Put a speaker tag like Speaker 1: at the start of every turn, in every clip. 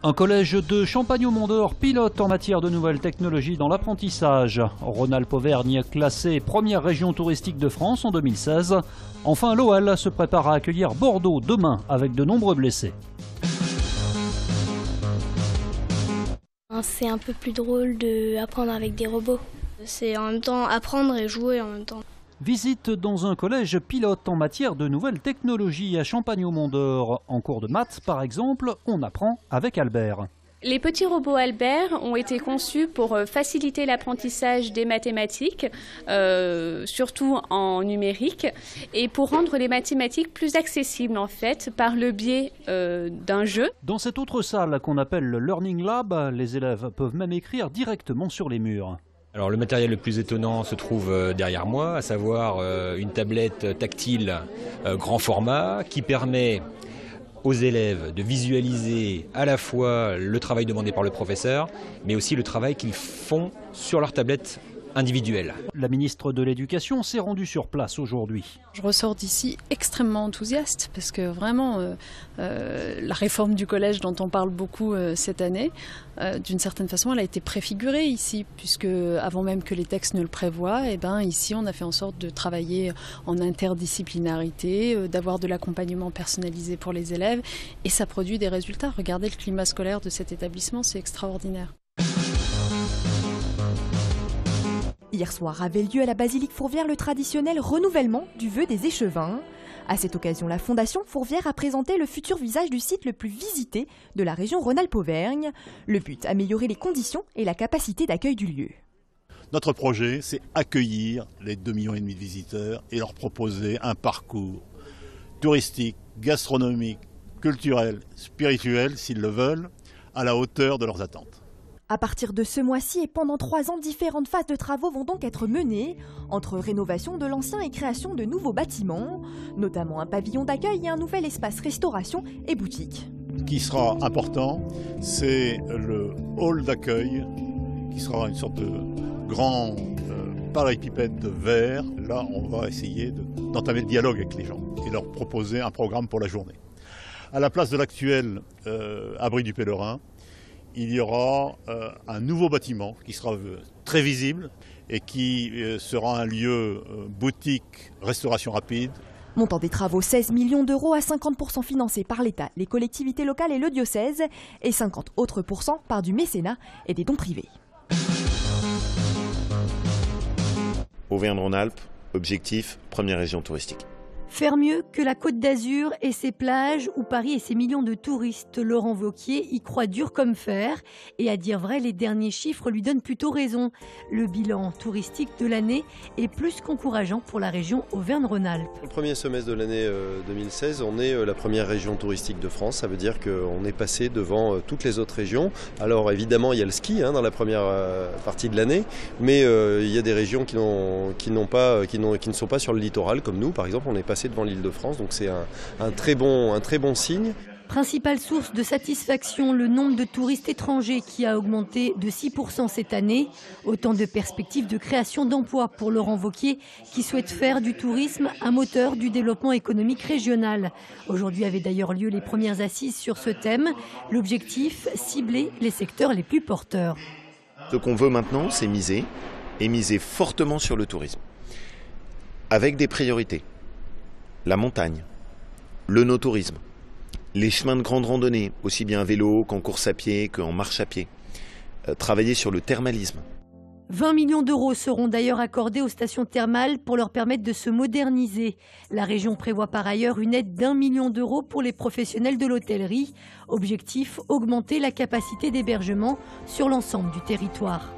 Speaker 1: Un collège de Champagne-au-Mont-d'Or pilote en matière de nouvelles technologies dans l'apprentissage. Rhône-Alpes-Auvergne classée première région touristique de France en 2016. Enfin, l'OL se prépare à accueillir Bordeaux demain avec de nombreux blessés.
Speaker 2: C'est un peu plus drôle d'apprendre avec des robots. C'est en même temps apprendre et jouer en même temps.
Speaker 1: Visite dans un collège pilote en matière de nouvelles technologies à Champagne-au-Mont-d'Or. En cours de maths, par exemple, on apprend avec Albert.
Speaker 3: Les petits robots Albert ont été conçus pour faciliter l'apprentissage des mathématiques, surtout en numérique, et pour rendre les mathématiques plus accessibles en fait, par le biais d'un jeu.
Speaker 1: Dans cette autre salle qu'on appelle le Learning Lab, les élèves peuvent même écrire directement sur les murs.
Speaker 4: Alors le matériel le plus étonnant se trouve derrière moi, à savoir une tablette tactile grand format qui permet aux élèves de visualiser à la fois le travail demandé par le professeur, mais aussi le travail qu'ils font sur leur tablette individuelle.
Speaker 1: La ministre de l'Éducation s'est rendue sur place aujourd'hui.
Speaker 5: Je ressors d'ici extrêmement enthousiaste parce que vraiment la réforme du collège dont on parle beaucoup cette année, d'une certaine façon elle a été préfigurée ici puisque avant même que les textes ne le prévoient, ici on a fait en sorte de travailler en interdisciplinarité, d'avoir de l'accompagnement personnalisé pour les élèves et ça produit des résultats. Regardez le climat scolaire de cet établissement, c'est extraordinaire.
Speaker 6: Hier soir avait lieu à la basilique Fourvière le traditionnel renouvellement du vœu des échevins. À cette occasion, la Fondation Fourvière a présenté le futur visage du site le plus visité de la région Rhône-Alpes-Auvergne. Le but, améliorer les conditions et la capacité d'accueil du lieu.
Speaker 7: Notre projet, c'est accueillir les 2,5 millions de visiteurs et leur proposer un parcours touristique, gastronomique, culturel, spirituel, s'ils le veulent, à la hauteur de leurs attentes.
Speaker 6: À partir de ce mois-ci et pendant 3 ans, différentes phases de travaux vont donc être menées, entre rénovation de l'ancien et création de nouveaux bâtiments, notamment un pavillon d'accueil et un nouvel espace restauration et boutique.
Speaker 7: Ce qui sera important, c'est le hall d'accueil, qui sera une sorte de grand parallépipède de verre. Là, on va essayer d'entamer le dialogue avec les gens et leur proposer un programme pour la journée. À la place de l'actuel abri du Pèlerin, il y aura un nouveau bâtiment qui sera très visible et qui sera un lieu boutique, restauration rapide.
Speaker 6: Montant des travaux 16 millions d'euros à 50% financés par l'État, les collectivités locales et le diocèse et 50 autres % par du mécénat et des dons privés.
Speaker 8: Auvergne-Rhône-Alpes, objectif, première région touristique.
Speaker 9: Faire mieux que la Côte d'Azur et ses plages ou Paris et ses millions de touristes. Laurent Wauquiez y croit dur comme fer et à dire vrai, les derniers chiffres lui donnent plutôt raison. Le bilan touristique de l'année est plus qu'encourageant pour la région Auvergne-Rhône-Alpes.
Speaker 10: Le premier semestre de l'année 2016, on est la première région touristique de France. Ça veut dire qu'on est passé devant toutes les autres régions. Alors évidemment, il y a le ski dans la première partie de l'année, mais il y a des régions qui ne sont pas sur le littoral, comme nous, par exemple, on est passé devant l'Île-de-France, donc c'est un très bon signe.
Speaker 9: Principale source de satisfaction, le nombre de touristes étrangers qui a augmenté de 6% cette année. Autant de perspectives de création d'emplois pour Laurent Wauquiez qui souhaite faire du tourisme un moteur du développement économique régional. Aujourd'hui avaient d'ailleurs lieu les premières assises sur ce thème. L'objectif, cibler les secteurs les plus porteurs.
Speaker 8: Ce qu'on veut maintenant, c'est miser fortement sur le tourisme, avec des priorités. La montagne, le no-tourisme, les chemins de grande randonnée, aussi bien en vélo qu'en course à pied, qu'en marche à pied. Travailler sur le thermalisme.
Speaker 9: 20 millions d'euros seront d'ailleurs accordés aux stations thermales pour leur permettre de se moderniser. La région prévoit par ailleurs une aide d'1 million d'euros pour les professionnels de l'hôtellerie. Objectif, augmenter la capacité d'hébergement sur l'ensemble du territoire.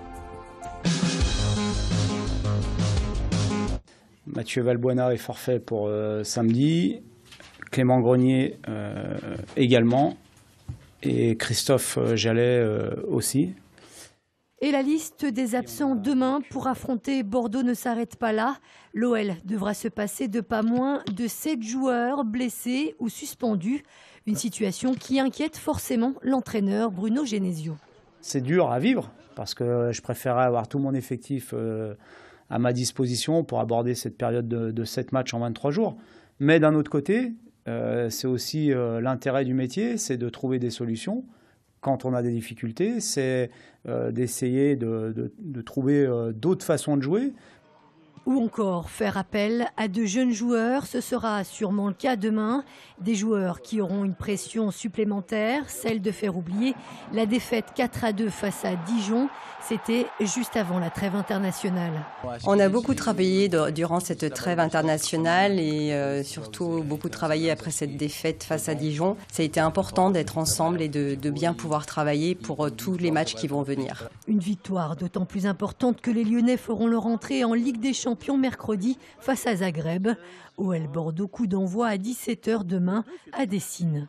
Speaker 11: Mathieu Valbuena est forfait pour samedi, Clément Grenier également et Christophe Jallet aussi.
Speaker 9: Et la liste des absents demain pour affronter Bordeaux ne s'arrête pas là. L'OL devra se passer de pas moins de 7 joueurs blessés ou suspendus. Une situation qui inquiète forcément l'entraîneur Bruno Genesio.
Speaker 11: C'est dur à vivre parce que je préférais avoir tout mon effectif à ma disposition pour aborder cette période de 7 matchs en 23 jours. Mais d'un autre côté, c'est aussi l'intérêt du métier, c'est de trouver des solutions quand on a des difficultés, c'est d'essayer de trouver d'autres façons de jouer.
Speaker 9: Ou encore faire appel à de jeunes joueurs, ce sera sûrement le cas demain. Des joueurs qui auront une pression supplémentaire, celle de faire oublier la défaite 4-2 face à Dijon. C'était juste avant la trêve internationale.
Speaker 12: On a beaucoup travaillé durant cette trêve internationale et surtout beaucoup travaillé après cette défaite face à Dijon. Ça a été important d'être ensemble et de bien pouvoir travailler pour tous les matchs qui vont venir.
Speaker 9: Une victoire d'autant plus importante que les Lyonnais feront leur entrée en Ligue des Champions mercredi face à Zagreb. OL Bordeaux, coup d'envoi à 17h demain à Dessine.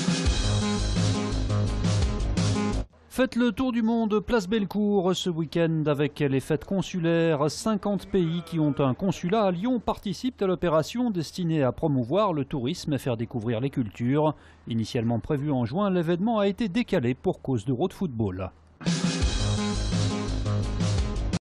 Speaker 1: Faites le tour du monde, place Bellecour ce week-end avec les fêtes consulaires. 50 pays qui ont un consulat à Lyon participent à l'opération destinée à promouvoir le tourisme et faire découvrir les cultures. Initialement prévu en juin, l'événement a été décalé pour cause d'Euro de football.